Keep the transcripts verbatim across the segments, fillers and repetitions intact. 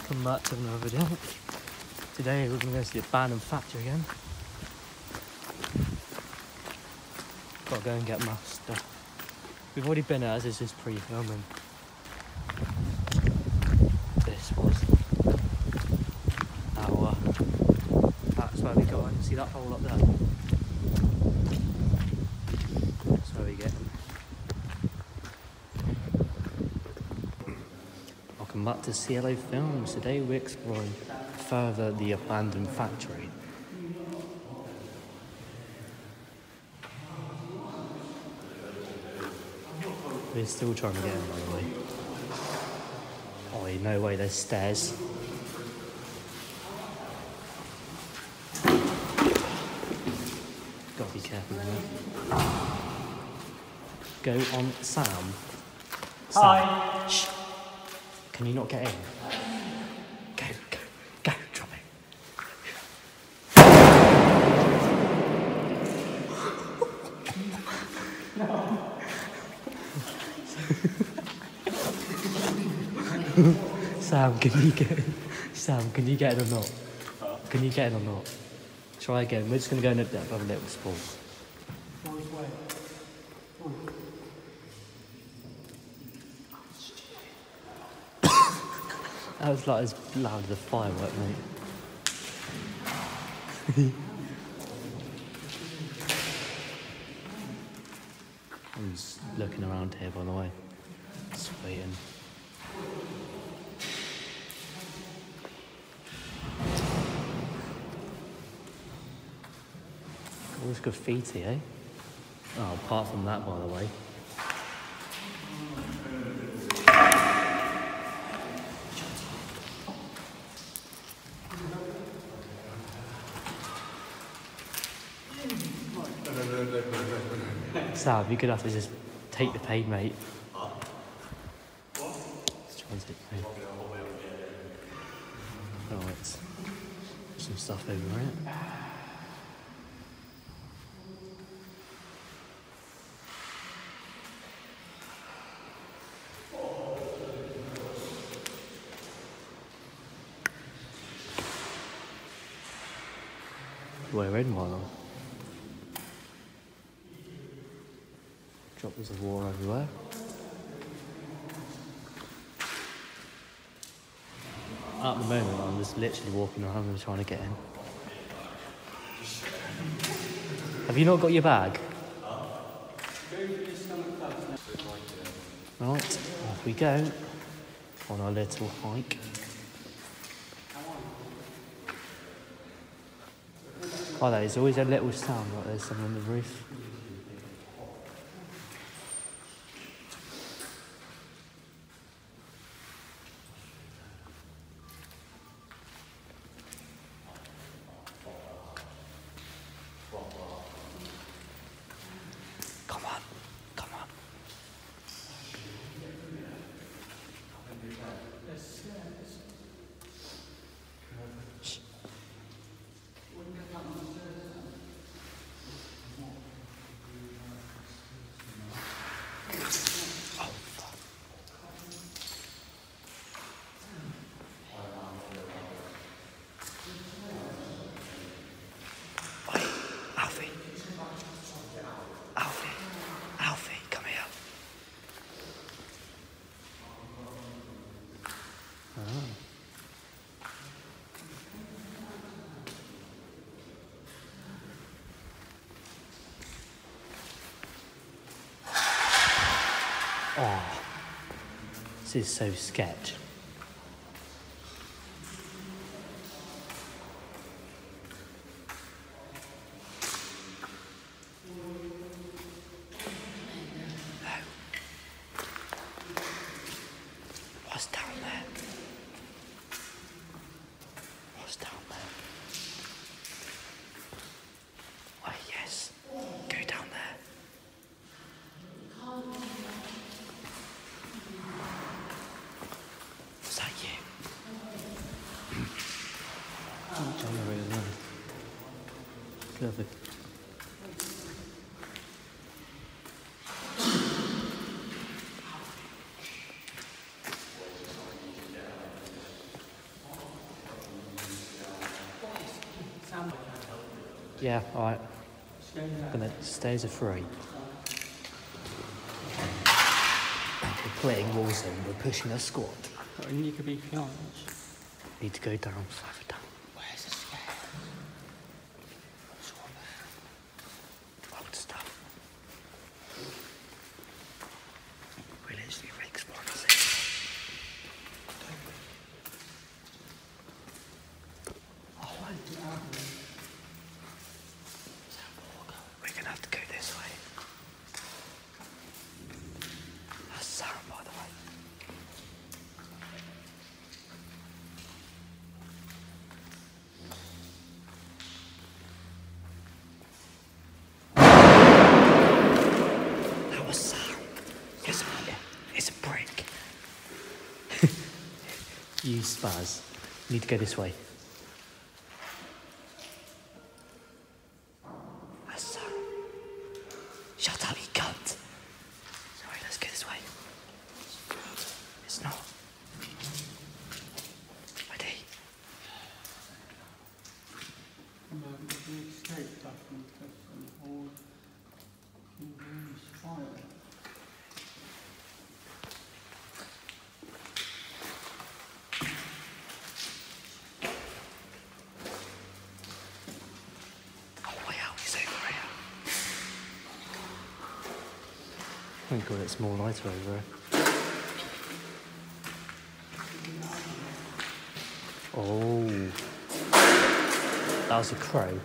welcome back to another video. Today we're going to go to the abandoned factory again. Gotta go and get my stuff. We've already been there as this is pre-filming. This was our, that's where we go in. See that hole up there? That's where we get in. Welcome back to C L O Films. Today we're exploring further the abandoned factory. We're still trying to get in, by the way. Oh, no way, there's stairs. Gotta be careful there. Go on, Sam. Sam. Hi. Shh. Can you not get in? Go, go, go, drop it. No. Sam, can you get in? Sam, can you get in or not? Can you get in or not? Try again. We're just going to go in a have a little sport. That was like as loud as a firework, mate. I'm just looking around here, by the way. Just waiting. All this graffiti, eh? Oh, apart from that, by the way. Sam, you're gonna have to just take the pain, mate. Just try and take the pain. Oh, it's some stuff over it. We're in one. Droplets of water everywhere. At the moment, I'm just literally walking around and trying to get in. Have you not got your bag? Right, off we go on our little hike. Oh, there's always a little sound like there's someone on the roof. Come on, come on. Shh. Oh, this is so sketch. What's down there? What's down there? Oh, yes. Go down there. Was that you? I don't really know. Could have a Yeah, alright. Gonna stairs are free. We're playing Warzone, we're pushing a squad. But you could be fiance. Need to go down, further down. Where's the scale? Old stuff. We literally re-exploring this. Oh, we're gonna have to go this way. That's sound, by the way. That was sound. Yes, it's a brick. You spaz. You need to go this way. That's sound. Shut up, you cunt. Sorry, let's go this way. It's not. Ready? Oh, way out, he's over here. Thank God it's more lighter over here. Oh. That was a crow.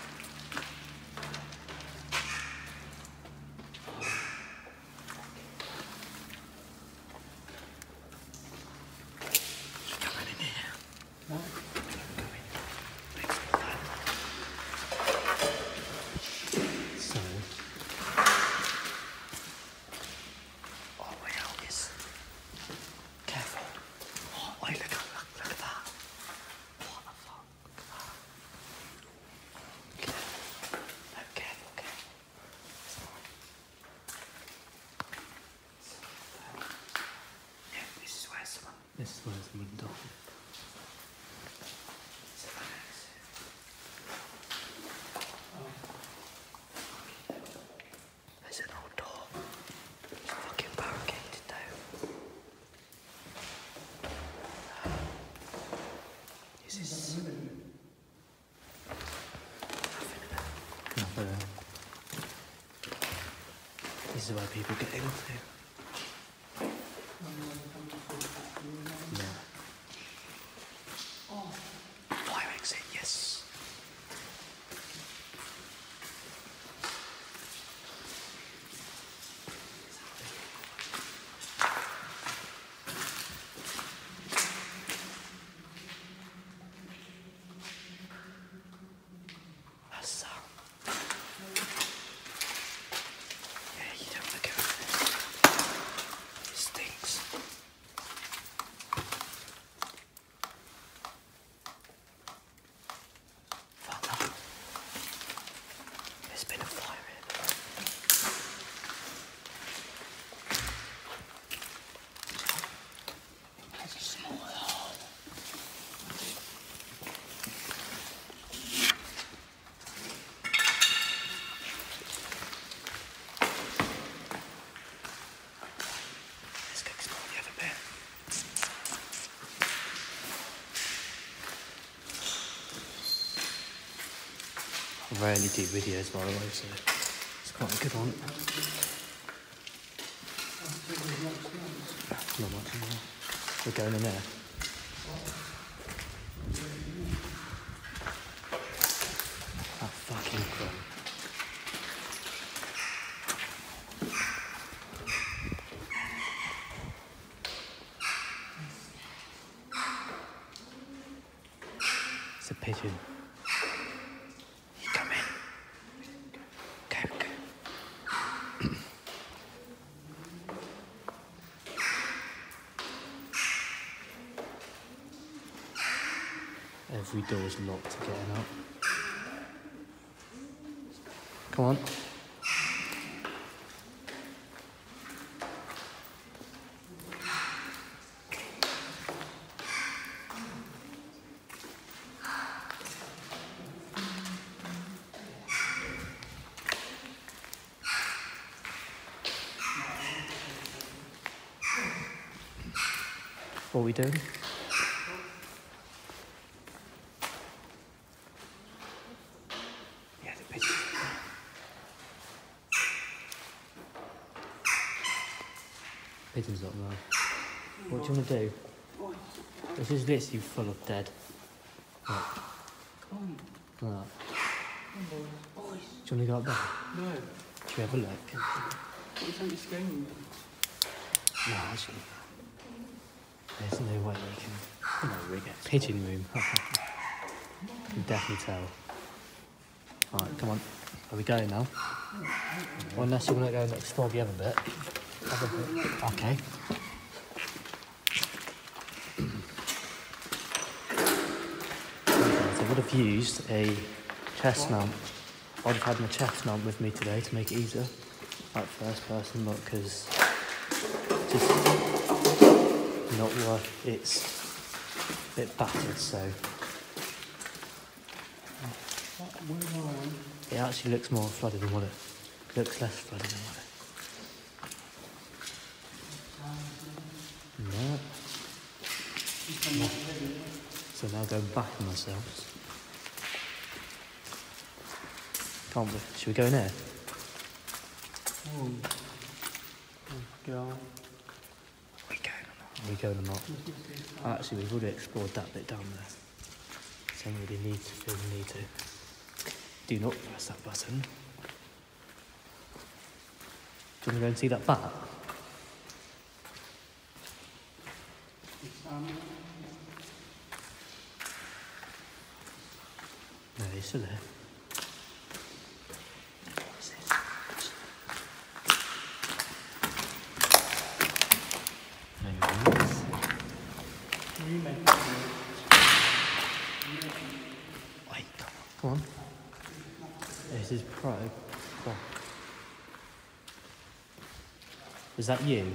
Coming in here. What? So, oh, way out is careful. Oh, wait, look at look, look at that. What the fuck? Look at that. Okay. No, careful, careful. Yeah, this is where someone. This is where someone died. There's an old door. It's fucking barricaded though. Is this nothing in there? Nothing there. This is where people get into. No. Fire exit, yes. That's sound. Yeah, you don't want to go in there. It stinks. Fuck that. There's been a fire here. There's a small hole. Let's go explore the other bit. I rarely do videos, by the way, so it's quite a good one. Not much in there. We're going in there. That fucking crap. It's a pigeon. You come in. Go, go. Every door's locked to getting up. Come on. What are we doing? Yeah, the pigeons. Pigeons up there. What do you want to do? This is literally full of dead. Right. Come Right. on, boys. Do you want to go up there? No. Should we have a look? What is something scaring me? No, actually. There's no way we can. No, we get pigeon room. You can definitely tell. Alright, come on. Are we going now? Well, unless you want to go and explore the other bit. Other bit. Okay. I would have used a chest mount. I'd have had my chest mount with me today to make it easier. Like first person look, because just not worth it's a bit battered, so it actually looks more flooded than what it looks less flooded than what it. No. No. So now going back on ourselves. Can't we? Should we go in here? Oh. Oh, God. Are we going or not? Are we going or not? Actually, we've already explored that bit down there. So don't really need to feel the need to. Do not press that button. Do you want to go and see that bat? No, he's still there. What's this? No, nice. Wait, come on. This is pro. Pro. Was that you?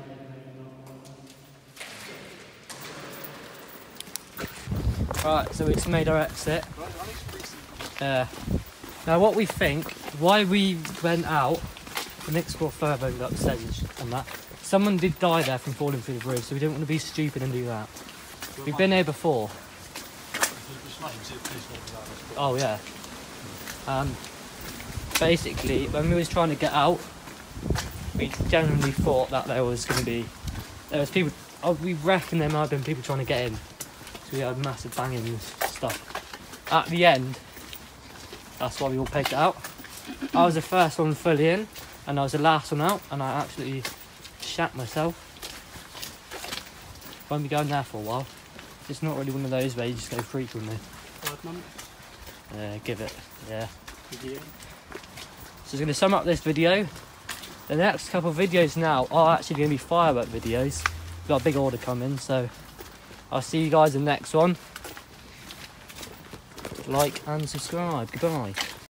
Right, so we just made our exit. Uh, now what we think, why we went out and explore further and go upstairs and that, someone did die there from falling through the roof, so we didn't want to be stupid and do that. We've been here before. Oh yeah. Um, basically, when we was trying to get out, we generally thought that there was going to be, there was people, oh, we reckon there might have been people trying to get in. So we had massive banging and stuff. At the end, that's why we all pegged it out. I was the first one fully in, and I was the last one out, and I absolutely shat myself. Won't be going there for a while. It's not really one of those where you just go frequently. Five months? Yeah, give it, yeah. Yeah. So it's going to sum up this video. The next couple of videos now are actually going to be firework videos. We've got a big order coming, so I'll see you guys in the next one. Like and subscribe. Goodbye.